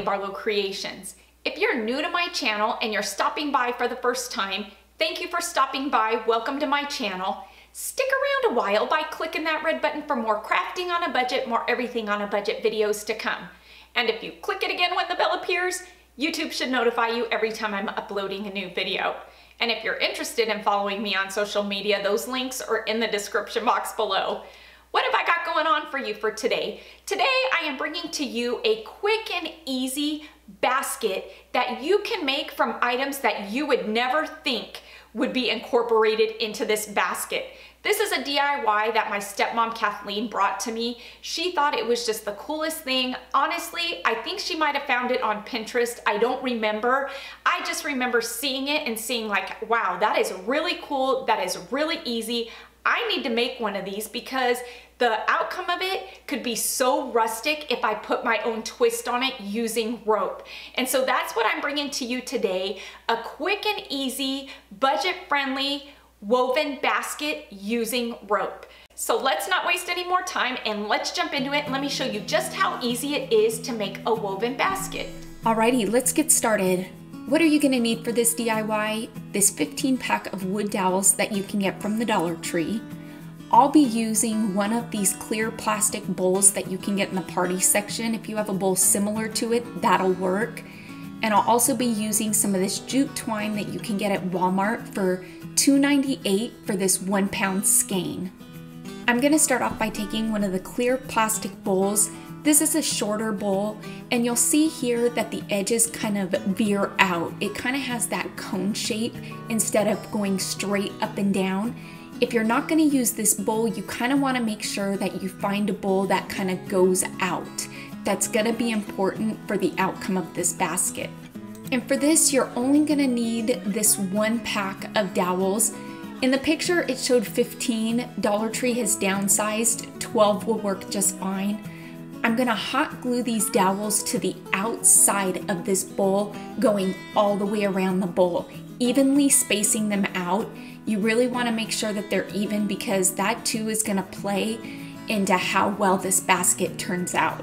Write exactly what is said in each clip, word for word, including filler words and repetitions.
Barlow Creations. If you're new to my channel and you're stopping by for the first time, thank you for stopping by. Welcome to my channel. Stick around a while by clicking that red button for more crafting on a budget, more everything on a budget videos to come. And if you click it again when the bell appears, YouTube should notify you every time I'm uploading a new video. And if you're interested in following me on social media, those links are in the description box below. What have I got going on for you for today? Today I am bringing to you a quick and easy basket that you can make from items that you would never think would be incorporated into this basket. This is a D I Y that my stepmom Kathleen brought to me. She thought it was just the coolest thing. Honestly, I think she might have found it on Pinterest. I don't remember. I just remember seeing it and seeing like, wow, that is really cool. That is really easy. I need to make one of these because the outcome of it could be so rustic if I put my own twist on it using rope. And so that's what I'm bringing to you today, a quick and easy, budget-friendly woven basket using rope. So let's not waste any more time and let's jump into it and let me show you just how easy it is to make a woven basket. Alrighty, let's get started. What are you gonna need for this D I Y? This fifteen pack of wood dowels that you can get from the Dollar Tree. I'll be using one of these clear plastic bowls that you can get in the party section. If you have a bowl similar to it, that'll work. And I'll also be using some of this jute twine that you can get at Walmart for two ninety-eight for this one pound skein. I'm gonna start off by taking one of the clear plastic bowls. This is a shorter bowl, and you'll see here that the edges kind of veer out. It kind of has that cone shape instead of going straight up and down. If you're not going to use this bowl, you kind of want to make sure that you find a bowl that kind of goes out. That's going to be important for the outcome of this basket. And for this, you're only going to need this one pack of dowels. In the picture, it showed fifteen. Dollar Tree has downsized. twelve will work just fine. I'm gonna hot glue these dowels to the outside of this bowl, going all the way around the bowl, evenly spacing them out. You really wanna make sure that they're even because that too is gonna play into how well this basket turns out.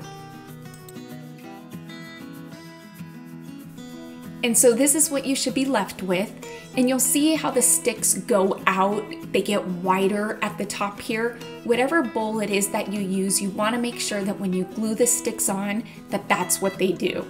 And so this is what you should be left with. And you'll see how the sticks go out. They get wider at the top here. Whatever bowl it is that you use, you want to make sure that when you glue the sticks on, that that's what they do.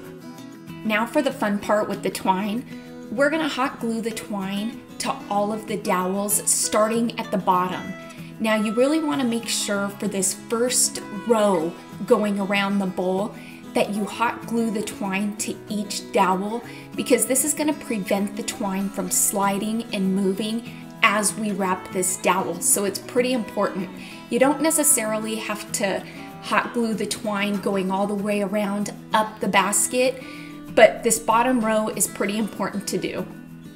Now for the fun part with the twine. We're going to hot glue the twine to all of the dowels starting at the bottom. Now you really want to make sure for this first row going around the bowl that you hot glue the twine to each dowel because this is going to prevent the twine from sliding and moving as we wrap this dowel. So it's pretty important. You don't necessarily have to hot glue the twine going all the way around up the basket, but this bottom row is pretty important to do.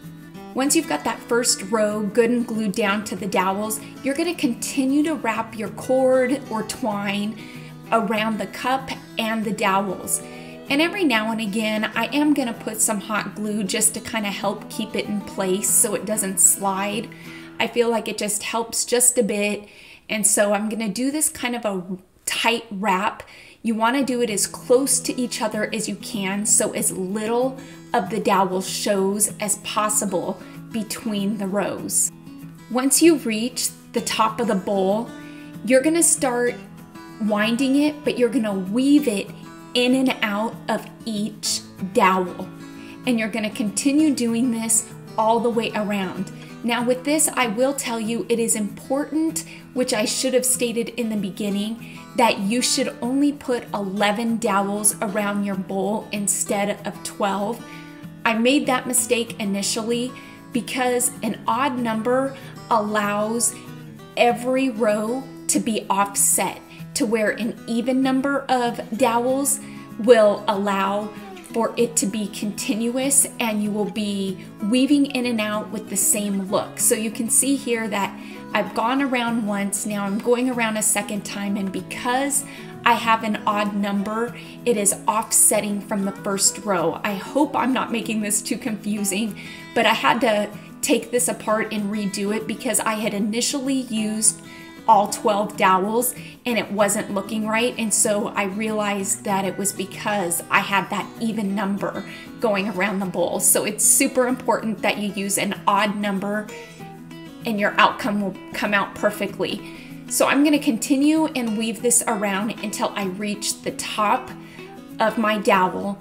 Once you've got that first row good and glued down to the dowels, you're going to continue to wrap your cord or twine around the cup and the dowels. And every now and again, I am gonna put some hot glue just to kind of help keep it in place so it doesn't slide. I feel like it just helps just a bit. And so I'm gonna do this kind of a tight wrap. You wanna do it as close to each other as you can so as little of the dowel shows as possible between the rows. Once you reach the top of the bowl, you're gonna start winding it, but you're gonna weave it in and out of each dowel. And you're gonna continue doing this all the way around. Now with this, I will tell you it is important, which I should have stated in the beginning, that you should only put eleven dowels around your bowl instead of twelve. I made that mistake initially because an odd number allows every row to be offset, to where an even number of dowels will allow for it to be continuous and you will be weaving in and out with the same look. So you can see here that I've gone around once, now I'm going around a second time, and because I have an odd number, it is offsetting from the first row. I hope I'm not making this too confusing, but I had to take this apart and redo it because I had initially used all twelve dowels and it wasn't looking right. And so I realized that it was because I had that even number going around the bowl. So it's super important that you use an odd number and your outcome will come out perfectly. So I'm gonna continue and weave this around until I reach the top of my dowel.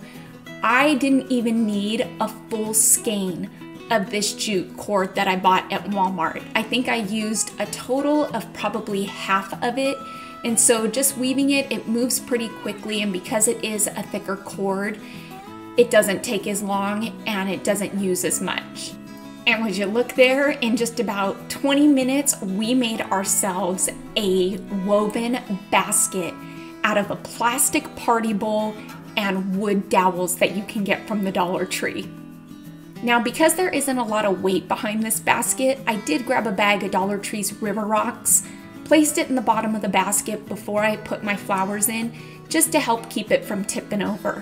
I didn't even need a full skein of this jute cord that I bought at Walmart. I think I used a total of probably half of it. And so just weaving it, it moves pretty quickly, and because it is a thicker cord, it doesn't take as long and it doesn't use as much. And would you look there, in just about twenty minutes, we made ourselves a woven basket out of a plastic party bowl and wood dowels that you can get from the Dollar Tree. Now, because there isn't a lot of weight behind this basket, I did grab a bag of Dollar Tree's River Rocks, placed it in the bottom of the basket before I put my flowers in, just to help keep it from tipping over.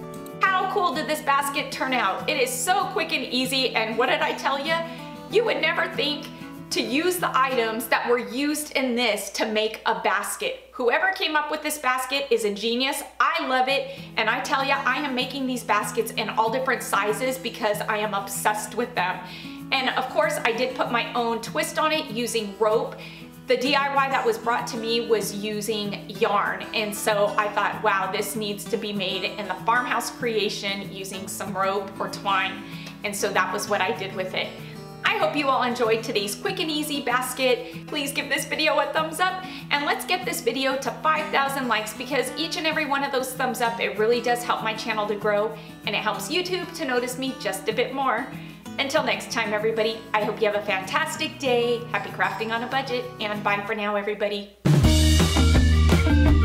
How cool did this basket turn out? It is so quick and easy, and what did I tell you? You would never think to use the items that were used in this to make a basket. Whoever came up with this basket is a genius. I love it, and I tell you, I am making these baskets in all different sizes because I am obsessed with them. And of course, I did put my own twist on it using rope. The D I Y that was brought to me was using yarn, and so I thought, wow, this needs to be made in the farmhouse creation using some rope or twine, and so that was what I did with it. I hope you all enjoyed today's quick and easy basket. Please give this video a thumbs up, and let's get this video to five thousand likes, because each and every one of those thumbs up, it really does help my channel to grow, and it helps YouTube to notice me just a bit more. Until next time, everybody, I hope you have a fantastic day. Happy crafting on a budget, and bye for now, everybody.